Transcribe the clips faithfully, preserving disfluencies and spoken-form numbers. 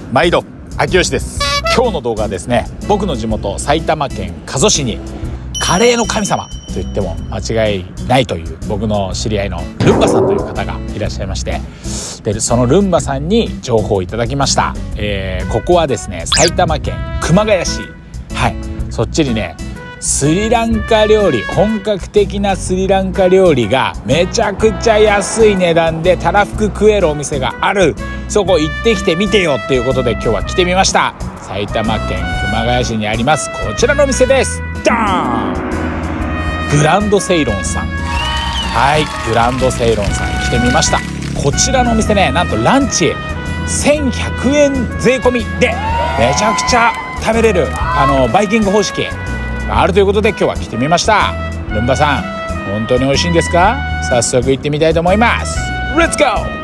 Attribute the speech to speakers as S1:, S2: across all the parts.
S1: 毎度秋吉です。今日の動画はですね、僕の地元埼玉県加須市にカレーの神様と言っても間違いないという僕の知り合いのルンバさんという方がいらっしゃいまして、でそのルンバさんに情報をいただきました。えー、ここはですね、埼玉県熊谷市、はい、そっちにねスリランカ料理、本格的なスリランカ料理がめちゃくちゃ安い値段でたらふく食えるお店がある。そこ行ってきてみてよっていうことで今日は来てみました。埼玉県熊谷市にありますこちらのお店です。ドーン！グランドセイロンさん。はい、グランドセイロンさんに来てみました。こちらのお店ね、なんとランチせんひゃくえん税込みでめちゃくちゃ食べれるあのバイキング方式があるということで今日は来てみました。ルンバさん、本当に美味しいんですか？早速行ってみたいと思います。レッツゴー！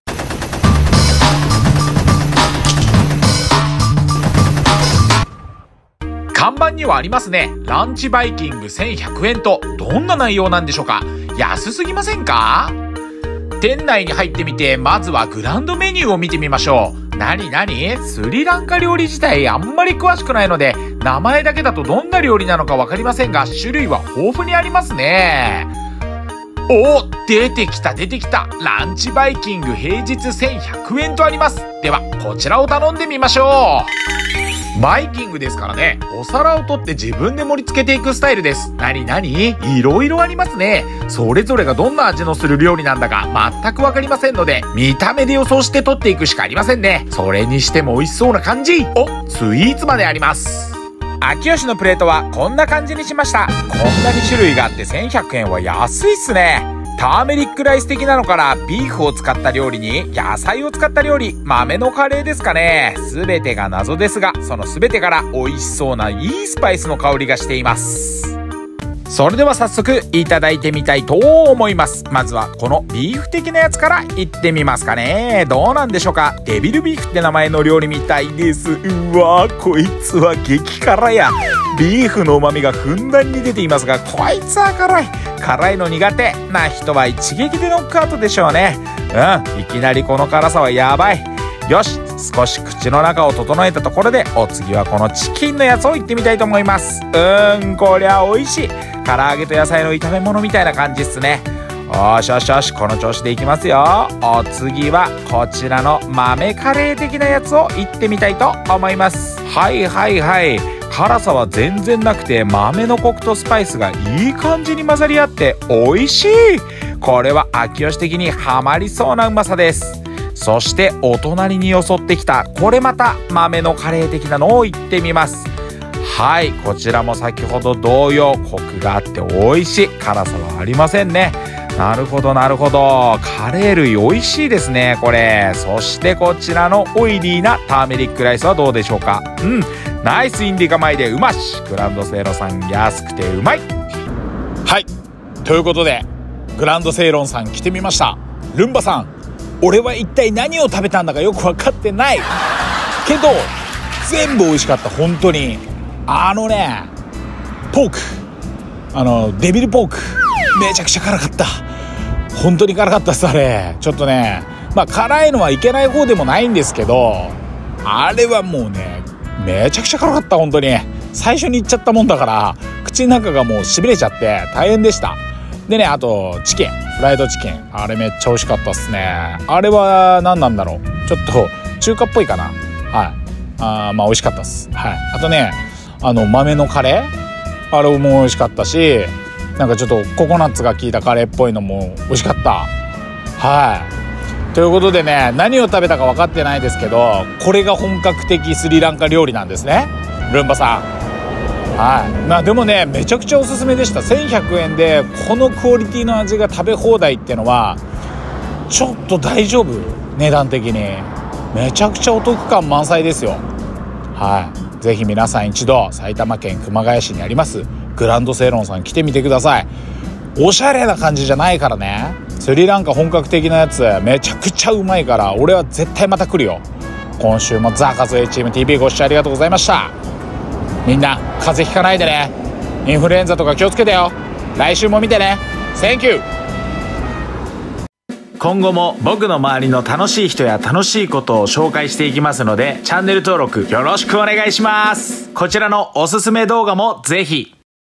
S1: 看板にはありますね。ランチバイキングせんひゃくえんと、どんな内容なんでしょうか？安すぎませんか？店内に入ってみて、まずはグランドメニューを見てみましょう。なになに？スリランカ料理自体あんまり詳しくないので、名前だけだとどんな料理なのかわかりませんが、種類は豊富にありますね。おー、出てきた出てきた。ランチバイキング平日せんひゃくえんとあります。では、こちらを頼んでみましょう。バイキングですからね、お皿を取って自分で盛り付けていくスタイルです。なになに？いろいろありますね。それぞれがどんな味のする料理なんだか全くわかりませんので、見た目で予想して取っていくしかありませんね。それにしても美味しそうな感じ。お、スイーツまであります。秋吉のプレートはこんな感じにしました。こんなに種類があってせんひゃくえんは安いっすね。ターメリックライス的なのからビーフを使った料理に野菜を使った料理、豆のカレーですかね。すべてが謎ですが、そのすべてから美味しそうないいスパイスの香りがしています。それでは早速いただいてみたいと思います。まずはこのビーフ的なやつからいってみますかね。どうなんでしょうか？デビルビーフって名前の料理みたいです。うわー、こいつは激辛や。ビーフの旨味がふんだんに出ていますが、こいつは辛い。辛いの苦手な人は一撃でノックアウトでしょうね。うん、いきなりこの辛さはやばい。よし、少し口の中を整えたところで、お次はこのチキンのやつをいってみたいと思います。うーん、こりゃ美味しい。唐揚げと野菜の炒め物みたいな感じっすね。よしよしよし、この調子でいきますよ。お次はこちらの豆カレー的なやつをいってみたいと思います。はいはいはい、辛さは全然なくて、豆のコクとスパイスがいい感じに混ざり合って美味しい。これは秋吉的にハマりそうなうまさです。そしてお隣によそってきたこれまた豆のカレー的なのをいってみます。はい、こちらも先ほど同様コクがあって美味しい。辛さはありませんね。なるほどなるほど、カレー類美味しいですねこれ。そしてこちらのオイリーなターメリックライスはどうでしょうか？うん、ナイスインディカ米でうまし。グランドセイロンさん安くてうまい。はい、ということでグランドセイロンさん来てみました。ルンバさん、俺は一体何を食べたんだかよく分かってないけど全部美味しかった。本当にあのね、ポーク、あのデビルポークめちゃくちゃ辛かった。本当に辛かったっす。あれちょっとね、まあ辛いのはいけない方でもないんですけど、あれはもうねめちゃくちゃ辛かった。本当に最初にいっちゃったもんだから口の中がもうしびれちゃって大変でした。でね、あとチキン、フライドチキン、あれめっちゃ美味しかったっすね。あれは何なんだろう、ちょっと中華っぽいかな。はい、あまあ美味しかったっす。はい、あとね、あの豆のカレー、あれも美味しかったし、なんかちょっとココナッツが効いたカレーっぽいのも美味しかった。はい、ということでね、何を食べたか分かってないですけど、これが本格的スリランカ料理なんですね、ルンバさん。はい、まあでもねめちゃくちゃおすすめでした。せんひゃくえんでこのクオリティの味が食べ放題っていうのはちょっと大丈夫。値段的にめちゃくちゃお得感満載ですよ。はい、ぜひ皆さん一度埼玉県熊谷市にありますグランドセイロンさん来てみてください。おしゃれな感じじゃないからね、スリランカ本格的なやつめちゃくちゃうまいから、俺は絶対また来るよ。今週もザ・カズ A チーム ティービー ご視聴ありがとうございました。みんな風邪ひかないでね。インフルエンザとか気をつけてよ。来週も見てね。 Thank you。
S2: 今後も僕の周りの楽しい人や楽しいことを紹介していきますので、チャンネル登録よろしくお願いします。こちらのおすすめ動画もぜひ。